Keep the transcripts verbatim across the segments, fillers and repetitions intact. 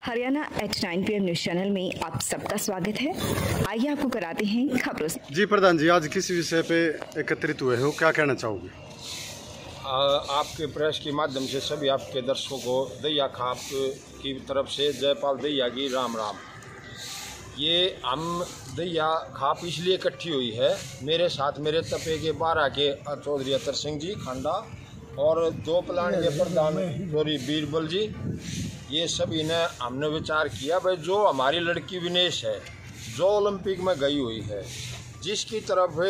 Haryana H nine P M news channel में आप सबका स्वागत है। आइए आपको कराते हैं खबरों से। जी प्रधान जी, आज किस विषय पे एकत्रित हुए हो, क्या कहना चाहोगे? आपके प्रेस के माध्यम से सभी आपके दर्शकों को दैया खाप की तरफ से जयपाल दैया की राम राम। ये हम दैया खाप इसलिए इकट्ठी हुई है, मेरे साथ मेरे तपे के बारह के चौधरी अतर सिंह जी खांडा और दो प्लान के प्रधान चौधरी बीरबल जी, ये सभी ने हमने विचार किया भाई जो हमारी लड़की विनेश है जो ओलंपिक में गई हुई है, जिसकी तरफ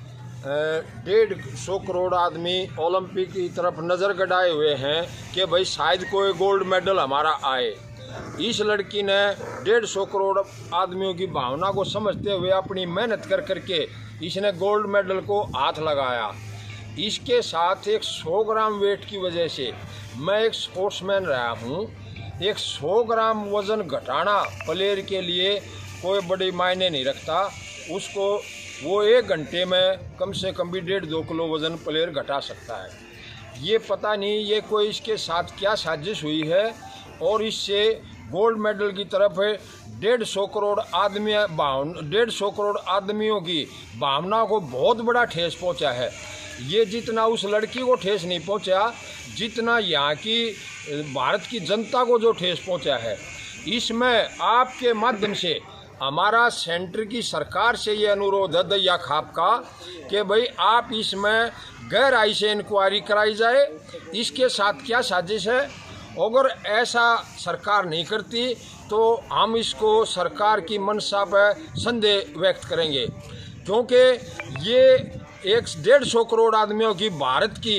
डेढ़ सौ करोड़ आदमी ओलंपिक की तरफ नज़र गड़ाए हुए हैं कि भाई शायद कोई गोल्ड मेडल हमारा आए। इस लड़की ने डेढ़ सौ करोड़ आदमियों की भावना को समझते हुए अपनी मेहनत कर करके इसने गोल्ड मेडल को हाथ लगाया। इसके साथ एक सौ ग्राम वेट की वजह से मैं एक स्पोर्ट्समैन रहा हूँ। एक सौ ग्राम वज़न घटाना प्लेयर के लिए कोई बड़ी मायने नहीं रखता, उसको वो एक घंटे में कम से कम भी डेढ़ दो किलो वज़न प्लेयर घटा सकता है। ये पता नहीं ये कोई इसके साथ क्या साजिश हुई है और इससे गोल्ड मेडल की तरफ डेढ़ सौ करोड़ आदमी भावना डेढ़ सौ करोड़ आदमियों की भावना को बहुत बड़ा ठेस पहुंचा है। ये जितना उस लड़की को ठेस नहीं पहुंचा, जितना यहाँ की भारत की जनता को जो ठेस पहुंचा है। इसमें आपके माध्यम से हमारा सेंटर की सरकार से ये अनुरोध है दैया खाप का कि भाई आप इसमें गहराई से इंक्वायरी कराई जाए, इसके साथ क्या साजिश है। अगर ऐसा सरकार नहीं करती तो हम इसको सरकार की मंशा पर संदेह व्यक्त करेंगे, क्योंकि ये एक डेढ़ सौ करोड़ आदमियों की भारत की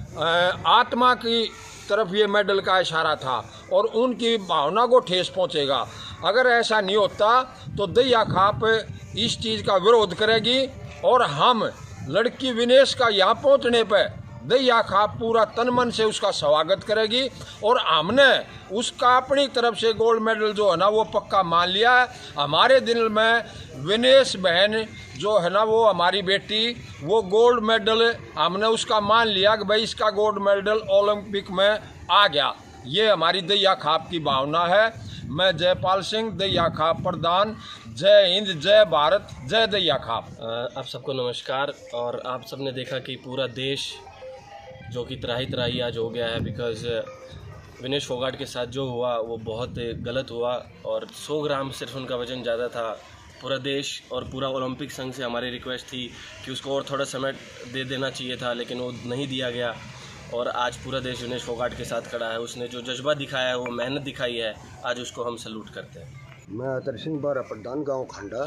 आत्मा की तरफ ये मेडल का इशारा था और उनकी भावना को ठेस पहुंचेगा। अगर ऐसा नहीं होता तो दैया खाप इस चीज़ का विरोध करेगी और हम लड़की विनेश का यहाँ पहुँचने पर दैया खाप पूरा तन मन से उसका स्वागत करेगी और हमने उसका अपनी तरफ से गोल्ड मेडल जो है ना वो पक्का मान लिया है। हमारे दिल में विनेश बहन जो है ना वो हमारी बेटी, वो गोल्ड मेडल हमने उसका मान लिया कि भाई इसका गोल्ड मेडल ओलंपिक में आ गया। ये हमारी दैया खाप की भावना है। मैं जयपाल सिंह, दैया खाप प्रधान। जय हिंद, जय भारत, जय दैया खाप। आप सबको नमस्कार। और आप सबने देखा कि पूरा देश जो कि त्राही त्राही आज हो गया है, बिकॉज विनेश फोगाट के साथ जो हुआ वो बहुत गलत हुआ और सौ ग्राम सिर्फ उनका वज़न ज़्यादा था। पूरा देश और पूरा ओलंपिक संघ से हमारी रिक्वेस्ट थी कि उसको और थोड़ा समय दे देना चाहिए था, लेकिन वो नहीं दिया गया और आज पूरा देश विनेश फोगाट के साथ खड़ा है। उसने जो जज्बा दिखाया है, वो मेहनत दिखाई है, आज उसको हम सैल्यूट करते हैं। मैं अतर सिंह बारा प्रधान, गाँव खांडा।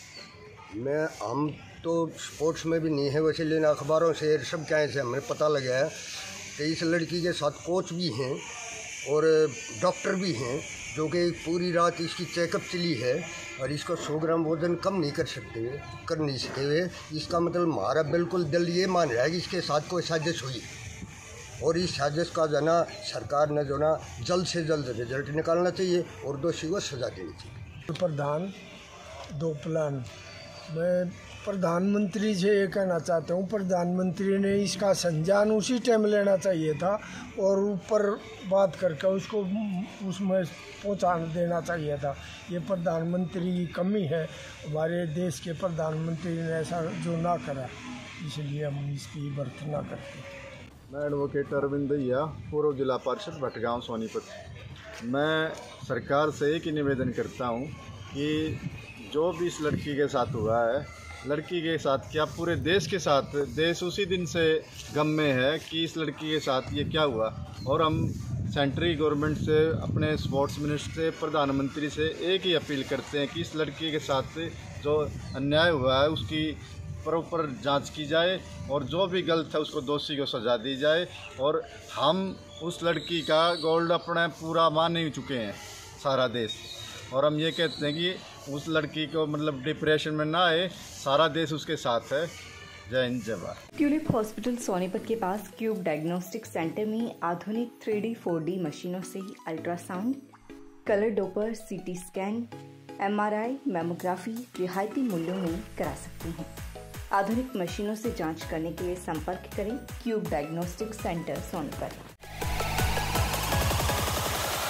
मैं हम तो स्पोर्ट्स में भी नहीं है वैसे, लेकिन अखबारों से सब क्या से हमें पता लगा है कि इस लड़की के साथ कोच भी हैं और डॉक्टर भी हैं जो कि पूरी रात इसकी चेकअप चली है और इसको सौ ग्राम वजन कम नहीं कर सकते कर नहीं सके हुए। इसका मतलब हमारा बिल्कुल दिल ये मान रहा है कि इसके साथ कोई साजिश हुई और इस साजिश का जो ना सरकार ने जो ना जल्द से जल्द रिजल्ट निकालना चाहिए और दोषी को सजा देनी चाहिए। प्रधान दो प्लान, मैं प्रधानमंत्री से ये कहना चाहता हूँ, प्रधानमंत्री ने इसका संज्ञान उसी टाइम लेना चाहिए था और ऊपर बात करके उसको उसमें पहुँचा देना चाहिए था। ये प्रधानमंत्री की कमी है, हमारे देश के प्रधानमंत्री ने ऐसा जो ना करा, इसलिए हम इसकी बर्थ ना करते। मैं एडवोकेट अरविंद दैया, पूर्व जिला पार्षद भटगांव सोनीपत। मैं सरकार से एक ही निवेदन करता हूँ कि जो भी इस लड़की के साथ हुआ है, लड़की के साथ क्या पूरे देश के साथ, देश उसी दिन से गम में है कि इस लड़की के साथ ये क्या हुआ। और हम सेंट्रल गवर्नमेंट से, अपने स्पोर्ट्स मिनिस्टर से, प्रधानमंत्री से एक ही अपील करते हैं कि इस लड़की के साथ जो अन्याय हुआ है उसकी प्रॉपर जांच की जाए और जो भी गलत है उसको दोषी को सजा दी जाए। और हम उस लड़की का गोल्ड अपने पूरा मान ही चुके हैं सारा देश, और हम ये कहते हैं कि उस लड़की को मतलब डिप्रेशन में ना आए, सारा देश उसके साथ है। जय हिंद, जय भारत। ट्यूलिप हॉस्पिटल सोनीपत के पास क्यूब डायग्नोस्टिक सेंटर में आधुनिक थ्री डी फोर डी मशीनों से ultrasound, colour doppler, CT scan, MRI, mammography रियायती मूल्यों में करा सकते हैं। आधुनिक मशीनों से जांच करने के लिए संपर्क करें क्यूब डायग्नोस्टिक सेंटर सोनीपत।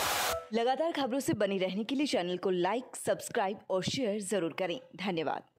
लगातार खबरों से बनी रहने के लिए चैनल को लाइक, सब्सक्राइब और शेयर जरूर करें। धन्यवाद।